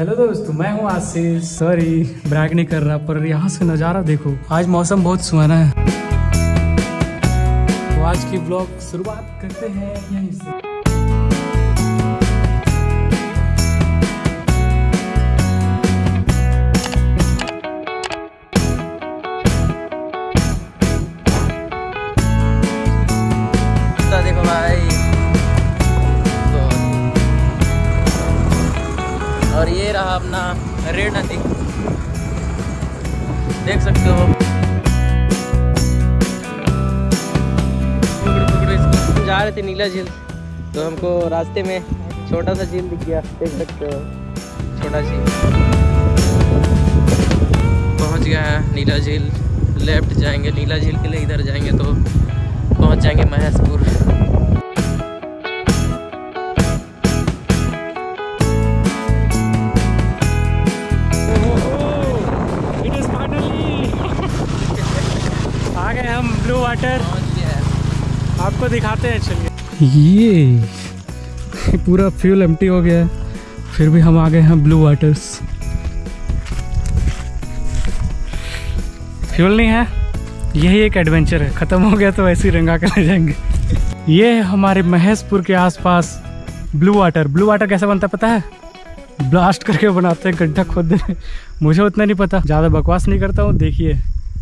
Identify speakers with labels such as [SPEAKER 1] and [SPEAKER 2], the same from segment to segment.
[SPEAKER 1] Hello दोस्तों, मैं हूँ आशीष। सॉरी ब्रैग नहीं कर रहा, पर यहाँ से नज़ारा देखो। आज मौसम बहुत सुहाना है। तो आज की ब्लॉग शुरुआत करते हैं यहीं से।
[SPEAKER 2] देखो भाई, और ये रहा अपना रेड नदी, देख सकते हो। जा रहे थे नीला झील, तो हमको रास्ते में छोटा सा झील दिख गया, देख सकते हो, छोटा झील। पहुंच गया है नीला झील। लेफ्ट जाएंगे नीला झील के लिए, इधर जाएंगे तो पहुंच जाएंगे महेशपुर।
[SPEAKER 1] आ गए हम ब्लू वाटर, आपको दिखाते हैं। चलिए, ये पूरा फ्यूल एम्प्टी हो गया है, फिर भी हम आ गए हैं ब्लू वाटर्स। फ्यूल नहीं है, यही एक एडवेंचर है। ख़त्म हो गया तो ऐसे ही रंगा कर ले जाएंगे। ये है हमारे महेशपुर के आसपास ब्लू वाटर। ब्लू वाटर कैसे बनता है पता है? ब्लास्ट करके बनाते हैं, गड्ढा खोद दे। मुझे उतना नहीं पता, ज़्यादा बकवास नहीं करता हूँ। देखिए,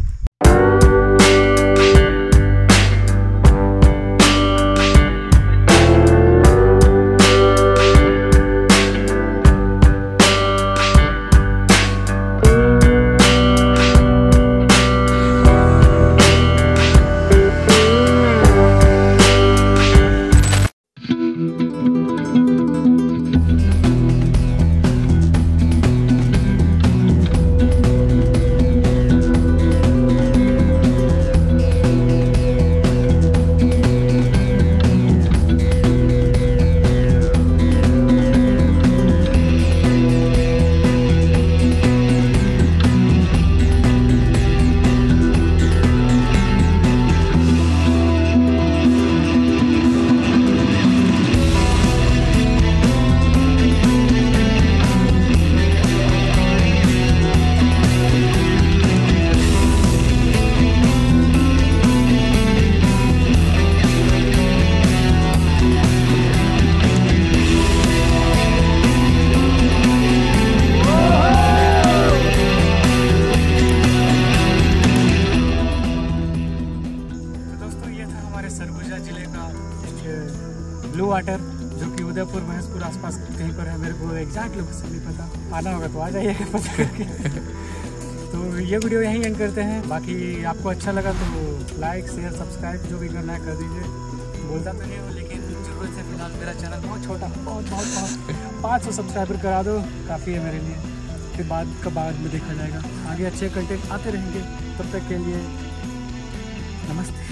[SPEAKER 1] सरगुजा जिले का ब्लू वाटर, जो कि उदयपुर महेशपुर आसपास कहीं पर है। मेरे को एग्जैक्ट लोकेशन नहीं पता, आना होगा तो आ जाइएगा पता करके। तो ये वीडियो यहीं एंड करते हैं। बाकी आपको अच्छा लगा तो लाइक शेयर सब्सक्राइब जो भी करना है कर दीजिए। बोलता तो नहीं हूँ, लेकिन जरूरत है। फिलहाल मेरा चैनल बहुत छोटा, बहुत 500 सब्सक्राइबर करा दो, काफ़ी है मेरे लिए। फिर बाद में देखा जाएगा, आगे अच्छे कंटेंट आते रहेंगे। तब तक के लिए नमस्ते।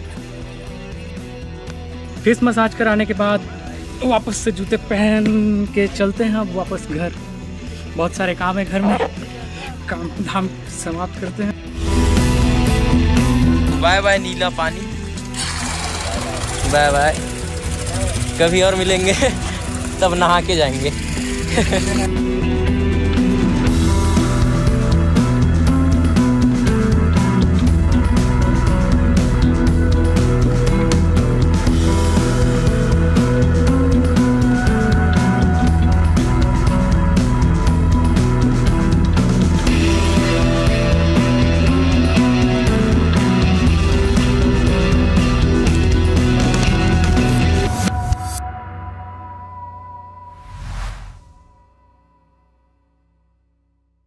[SPEAKER 1] फेस मसाज कराने के बाद वापस से जूते पहन के चलते हैं अब वापस घर। बहुत सारे काम है घर में, काम धाम समाप्त करते हैं।
[SPEAKER 2] बाय बाय नीला पानी, बाय बाय। कभी और मिलेंगे, तब नहा के जाएंगे।